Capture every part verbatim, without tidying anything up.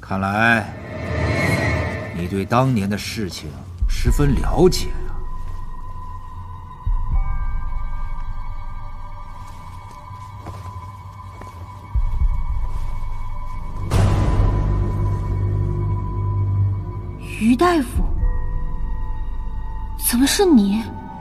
看来你对当年的事情十分了解啊。 于大夫，怎么是你？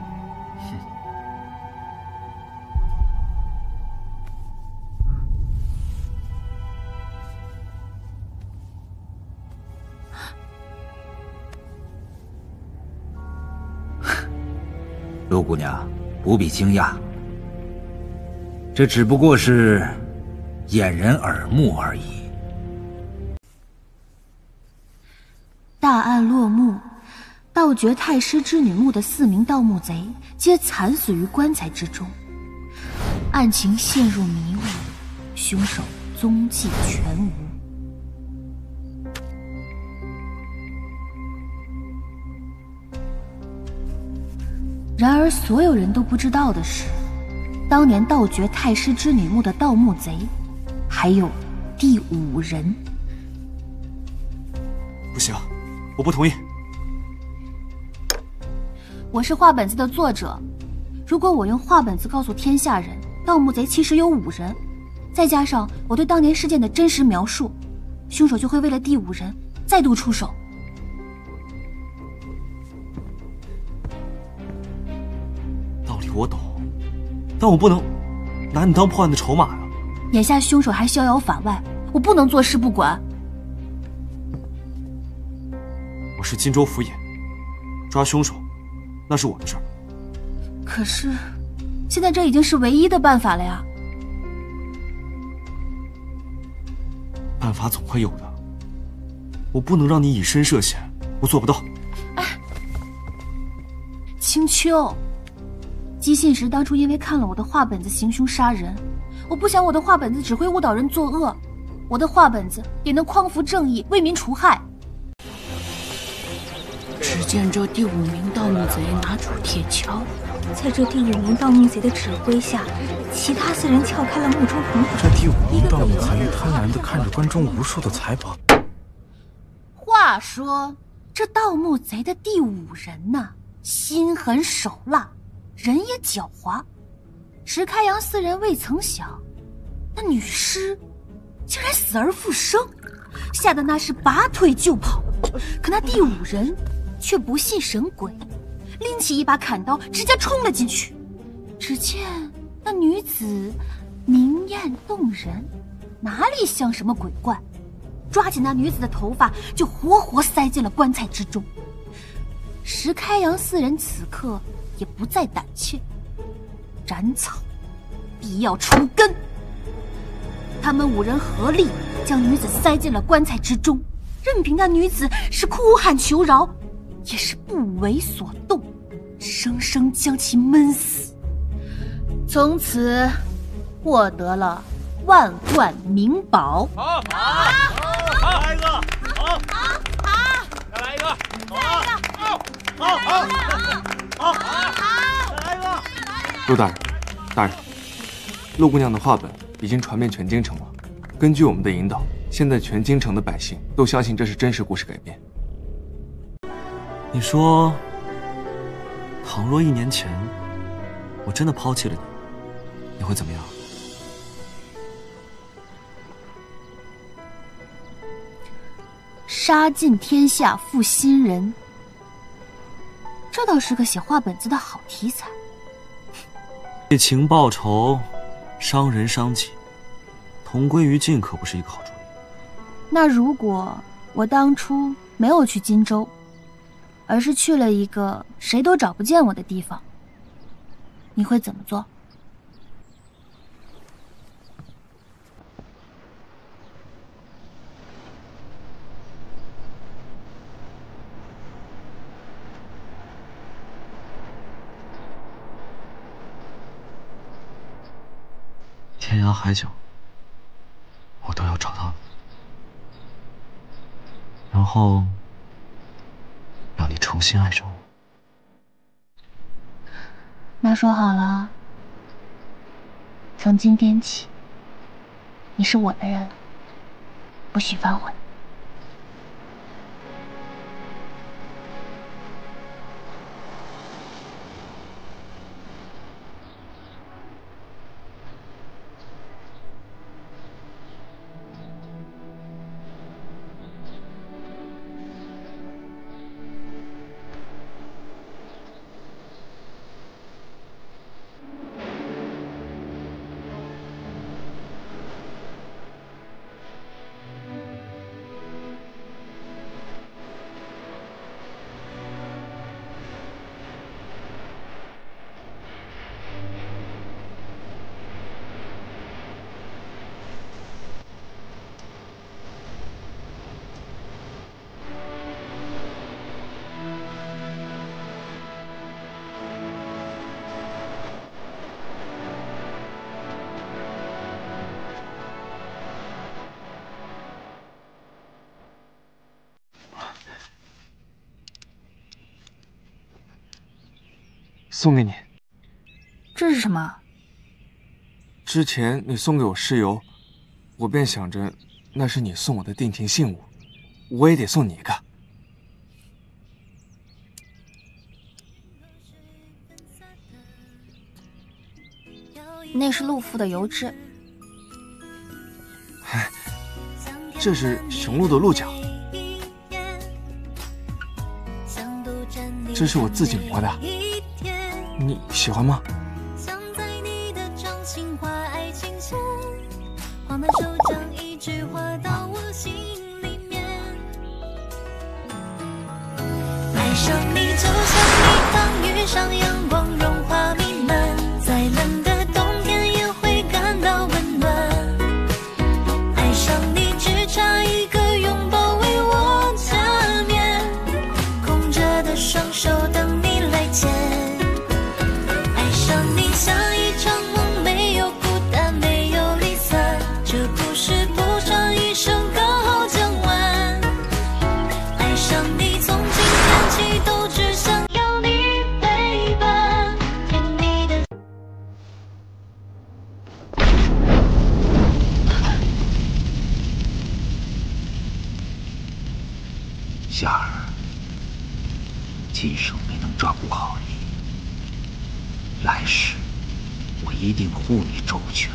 陆姑娘，不必惊讶，这只不过是掩人耳目而已。 大案落幕，盗掘太师织女墓的四名盗墓贼皆惨死于棺材之中，案情陷入迷雾，凶手踪迹全无。然而，所有人都不知道的是，当年盗掘太师织女墓的盗墓贼还有第五人。 不行，我不同意。 我是画本子的作者，如果我用画本子告诉天下人盗墓贼其实有五人，再加上我对当年事件的真实描述，凶手就会为了第五人再度出手。 道理我懂，但我不能拿你当破案的筹码啊！ 眼下凶手还逍遥法外，我不能坐视不管。 我是荆州府尹，抓凶手那是我的事儿。 可是，现在这已经是唯一的办法了呀。 办法总会有的，我不能让你以身涉险，我做不到。 哎，青丘，姬信时当初因为看了我的画本子行凶杀人，我不想我的画本子只会误导人作恶，我的画本子也能匡扶正义，为民除害。 只见这第五名盗墓贼拿出铁锹，在这第五名盗墓贼的指挥下，其他四人撬开了墓中红土。 这第五名盗墓贼贪婪地看着关中无数的财宝。 话说，这盗墓贼的第五人呐，心狠手辣，人也狡猾。石开阳四人未曾想，那女尸竟然死而复生，吓得那是拔腿就跑。可那第五人却不信神鬼，拎起一把砍刀，直接冲了进去。只见那女子明艳动人，哪里像什么鬼怪？抓起那女子的头发，就活活塞进了棺材之中。石开阳四人此刻也不再胆怯，斩草必要除根。他们五人合力将女子塞进了棺材之中，任凭那女子是哭喊求饶，也是不为所动，生生将其闷死。从此获得了万贯名宝。 好，好，再来一个，好，好，好，再来一个，再来一个，好，好，好，好，好，再来一个。 陆大人，大人，陆姑娘的画本已经传遍全京城了。根据我们的引导，现在全京城的百姓都相信这是真实故事改编。你说，倘若一年前我真的抛弃了你，你会怎么样？ 杀尽天下负心人，这倒是个写画本子的好题材。 为情报仇，伤人伤己，同归于尽可不是一个好主意。 那如果我当初没有去荆州，而是去了一个谁都找不见我的地方，你会怎么做？ 天涯海角，我都要找到你，然后让你重新爱上我。 那说好了，从今天起，你是我的人了，不许反悔。 送给你。 这是什么？ 之前你送给我尸油，我便想着那是你送我的定情信物，我也得送你一个。 那是鹿腹的油脂。 这是雄鹿的鹿角，这是我自己磨的，你喜欢吗？ 爱上你就像一当遇上阳光融化弥漫，再冷的冬天也会感到温暖。爱上你只差一个拥抱为我加冕，空着的双手等你来牵。爱上你像一场梦，没有孤单，没有离散，这故事不长一生刚好讲完。爱上你从今天起都只想要你陪伴，甜蜜的。 夏儿，今生没能照顾好你，来世我一定护你周全。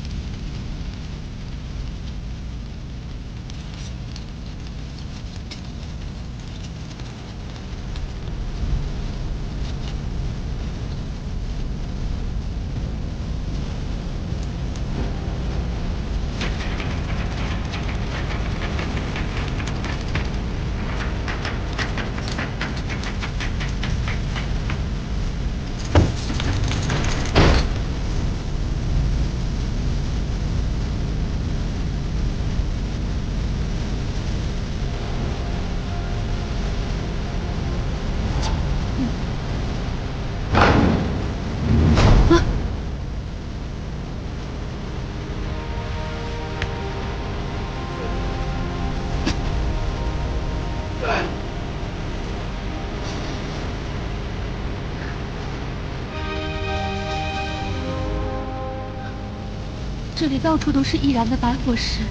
这里到处都是易燃的白火石，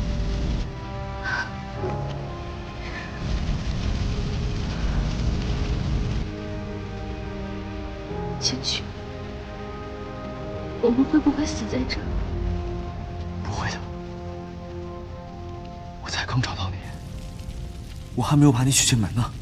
千曲，我们会不会死在这？ 不会的，我才刚找到你，我还没有把你娶进门呢。